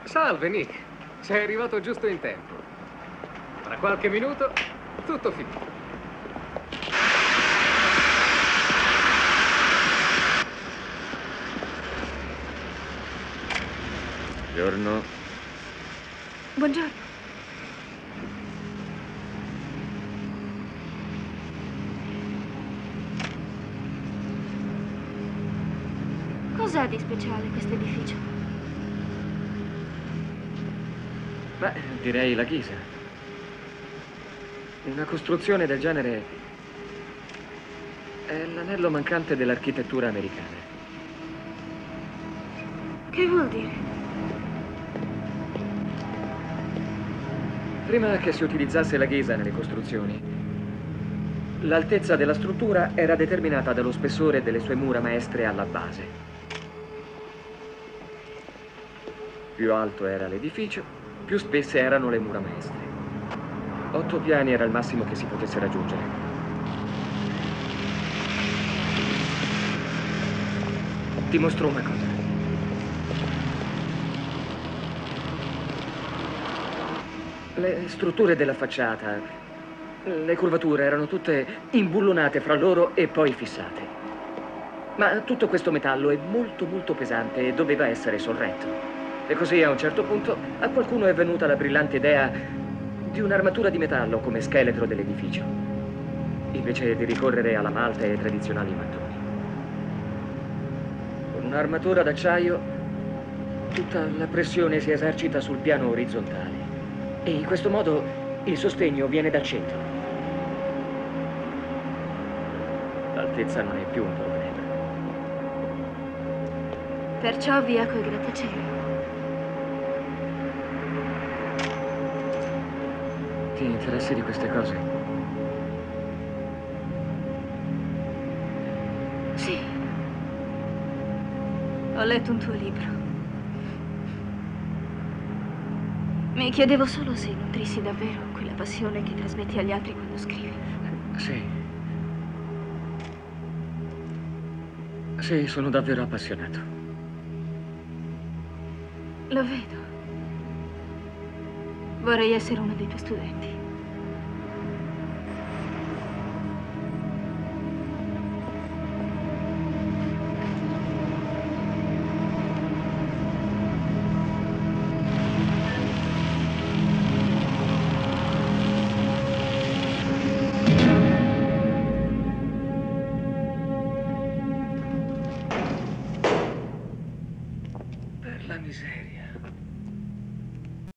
Salve, Nick. Sei arrivato giusto in tempo. Tra qualche minuto, tutto finito. Buongiorno. Buongiorno. Cos'ha di speciale questo edificio? Beh, direi la Ghisa. Una costruzione del genere è l'anello mancante dell'architettura americana. Che vuol dire? Prima che si utilizzasse la ghisa nelle costruzioni, l'altezza della struttura era determinata dallo spessore delle sue mura maestre alla base. Più alto era l'edificio, più spesse erano le mura maestre. 8 piani era il massimo che si potesse raggiungere. Ti mostro una cosa. Le strutture della facciata, le curvature erano tutte imbullonate fra loro e poi fissate. Ma tutto questo metallo è molto molto pesante e doveva essere sorretto. E così a un certo punto a qualcuno è venuta la brillante idea di un'armatura di metallo come scheletro dell'edificio, invece di ricorrere alla malta e ai tradizionali mattoni. Con un'armatura d'acciaio tutta la pressione si esercita sul piano orizzontale. E in questo modo il sostegno viene dal centro. L'altezza non è più un problema. Perciò via coi grattacieli. Ti interessi di queste cose? Sì. Ho letto un tuo libro. Mi chiedevo solo se nutrissi davvero quella passione che trasmetti agli altri quando scrivi. Sì. Sì, sono davvero appassionato. Lo vedo. Vorrei essere uno dei tuoi studenti. Per la miseria.